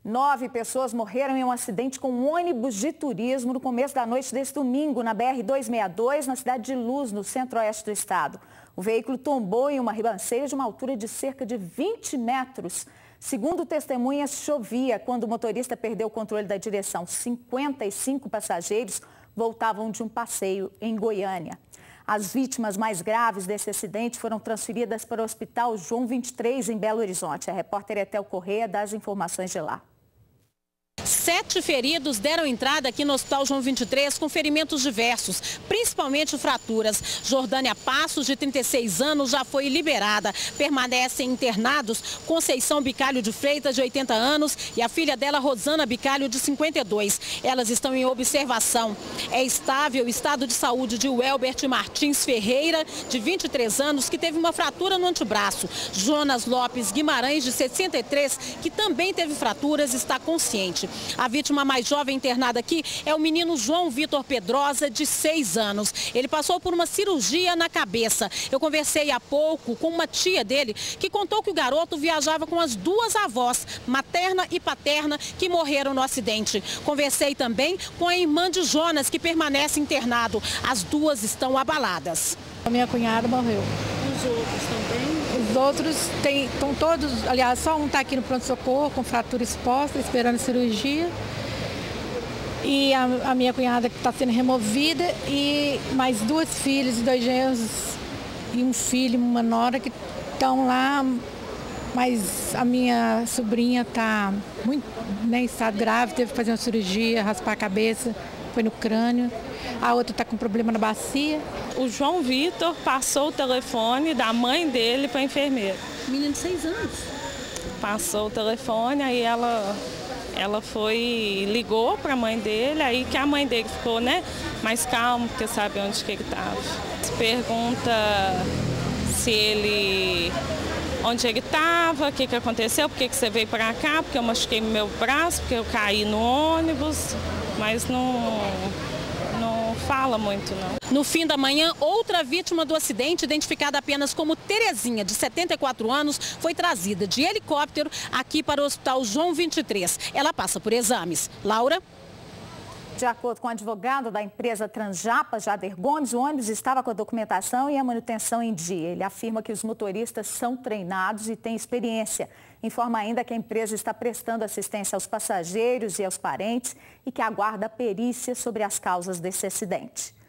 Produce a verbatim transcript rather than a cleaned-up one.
Nove pessoas morreram em um acidente com um ônibus de turismo no começo da noite deste domingo, na B R duzentos e sessenta e dois, na cidade de Luz, no centro-oeste do estado. O veículo tombou em uma ribanceira de uma altura de cerca de vinte metros. Segundo testemunhas, chovia quando o motorista perdeu o controle da direção. cinquenta e cinco passageiros voltavam de um passeio em Goiânia. As vítimas mais graves desse acidente foram transferidas para o Hospital João vinte e três, em Belo Horizonte. A repórter Etel Correia dá as informações de lá. Sete feridos deram entrada aqui no Hospital João vinte e três com ferimentos diversos, principalmente fraturas. Jordânia Passos, de trinta e seis anos, já foi liberada. Permanecem internados Conceição Bicalho de Freitas, de oitenta anos, e a filha dela, Rosana Bicalho, de cinquenta e dois. Elas estão em observação. É estável o estado de saúde de Welbert Martins Ferreira, de vinte e três anos, que teve uma fratura no antebraço. Jonas Lopes Guimarães, de sessenta e três, que também teve fraturas, está consciente. A vítima mais jovem internada aqui é o menino João Vitor Pedrosa, de seis anos. Ele passou por uma cirurgia na cabeça. Eu conversei há pouco com uma tia dele que contou que o garoto viajava com as duas avós, materna e paterna, que morreram no acidente. Conversei também com a irmã de Jonas, que permanece internado. As duas estão abaladas. A minha cunhada morreu. Os outros também? Os outros têm, estão todos, aliás, só um está aqui no pronto-socorro com fratura exposta, esperando cirurgia. E a, a minha cunhada que está sendo removida e mais duas filhas, dois genros e um filho, uma nora que estão lá, mas a minha sobrinha está muito, né, em estado grave, teve que fazer uma cirurgia, raspar a cabeça, foi no crânio. A outra está com problema na bacia. O João Vitor passou o telefone da mãe dele para a enfermeira. Menino de seis anos. Passou o telefone, aí ela, ela foi, ligou para a mãe dele, aí que a mãe dele ficou, né, mais calma, porque sabe onde que ele estava. Pergunta se ele, onde ele estava, o que, que aconteceu, por que, que você veio para cá, porque eu machuquei meu braço, porque eu caí no ônibus, mas não... fala muito, não. No fim da manhã, outra vítima do acidente, identificada apenas como Terezinha, de setenta e quatro anos, foi trazida de helicóptero aqui para o Hospital João vinte e três. Ela passa por exames. Laura? De acordo com o advogado da empresa Transjapa, Jader Gomes, o ônibus estava com a documentação e a manutenção em dia. Ele afirma que os motoristas são treinados e têm experiência. Informa ainda que a empresa está prestando assistência aos passageiros e aos parentes e que aguarda perícia sobre as causas desse acidente.